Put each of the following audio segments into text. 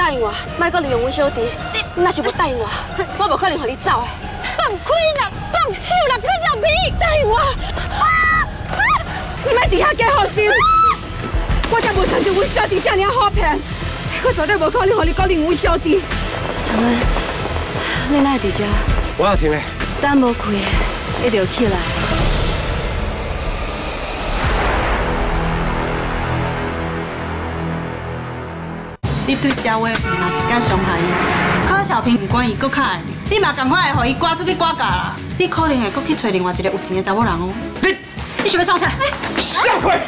答应我，莫搁利用阮小弟。你若是无答应我，我无可能让你走的。放开啦，放手啦，柯小平，答应我。你莫伫遐加好心，我才无亲像阮小弟这尔好骗，我绝对无可能让你搁利用阮小弟。长恩，你哪会伫遮？ 我要停诶。 等无开，一定起来。 你对这话嘛一点伤害伊。柯小平不管伊搁较爱你，你嘛赶快互伊赶出去赶嫁啦！你可能会搁去找另外一个有钱的查某人哦。你想要创啥？ 小鬼！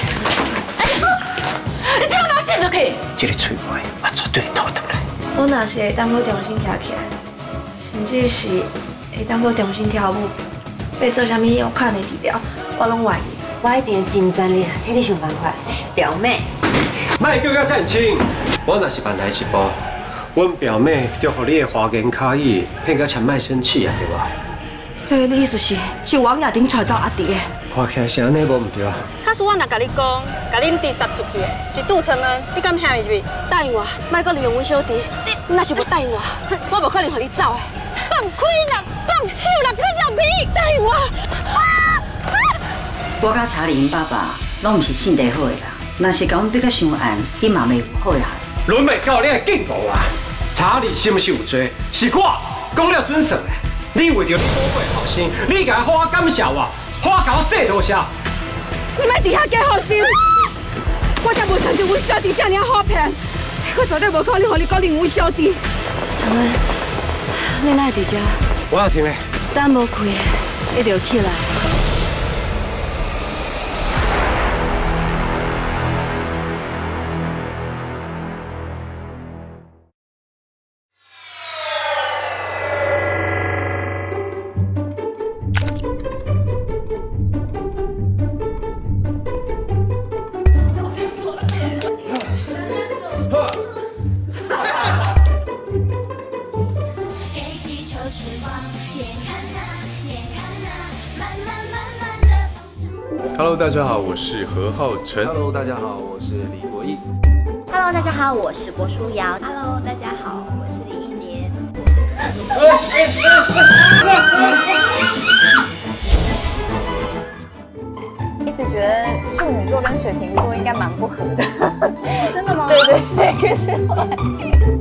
你这样拿写出去？ 这个嘴话我绝对吐得来。 我若是会当搁重新跳起来，甚至是会当搁重新跳舞，要做啥物有可能治疗，我拢愿意。 我一定尽全力替你想办法，表妹。 莫叫我战亲，我若是慢来一步，阮表妹就互你的花言巧语骗到强卖生气啊，对吧？ 所以你意思是王亚丁带走阿弟的？ 看起来是安尼无唔对啊。 假使我若甲你讲，甲恁弟杀出去的是杜成恩，你敢遐伊入去？ 答应我，莫搁利用阮小弟。你若是无答应我，我无可能让你走的。放开啦，放手啦，柯小平，答应我。 我甲查理因爸爸拢唔是性地好的人。 若是甲阮比较相爱，伊嘛袂有好的害。 轮袂到你的警告啊！查理是不是有罪？是我讲了准算的。你为着你宝贝后生，你甲我感谢我，我甲我说多谢。 你莫伫遐加好心，我才无亲像阮小弟这尔好骗，我绝对无可能让你搁利用阮小弟。长恩，你哪会伫遮？ 我要停诶。 等无开，一定起来。 Hello， 大家好，我是何浩晨。 Hello， 大家好，我是李国毅。 Hello， 大家好，我是郭书瑶。Hello， 大家好，我是李一杰。一直觉得处女座跟水瓶座应该蛮不合的。真的吗？对对对，可是后来。